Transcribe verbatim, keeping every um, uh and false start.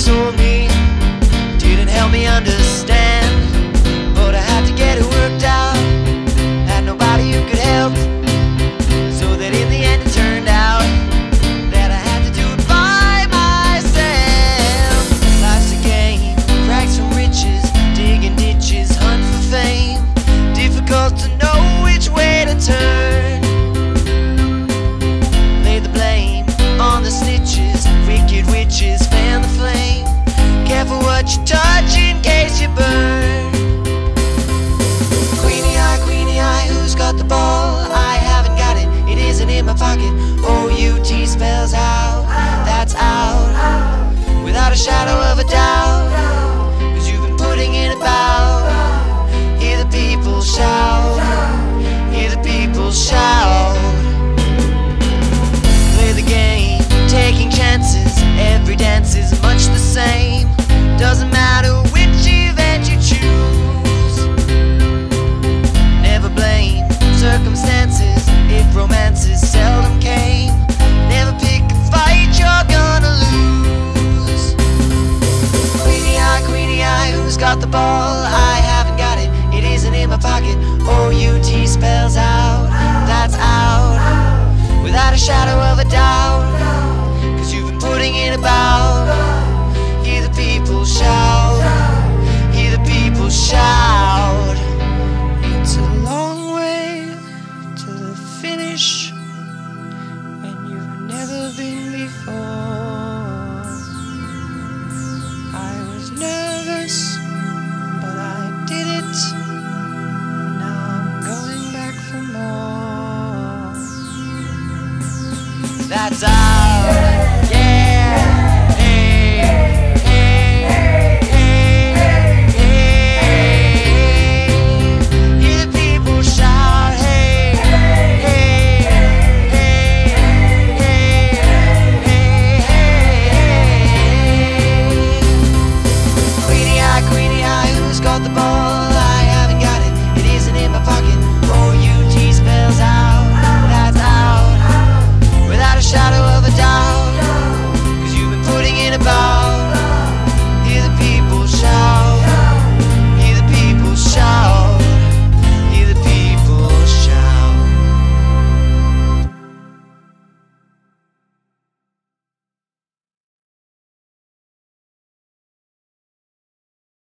told me didn't help me understand, but I had to get it worked out. Had nobody who could help, so that in the end it turned out that I had to do it by myself. Life's a game, rags from riches, digging ditches, hunt for fame. Difficult to know which way to turn. Lay the blame on the snitches, wicked witches, fan the flame. Careful what you touch in case you burn. Queenie Eye, Queenie Eye, who's got the ball? I haven't got it, it isn't in my pocket. O U T spells out, that's out, without a shadow of a doubt.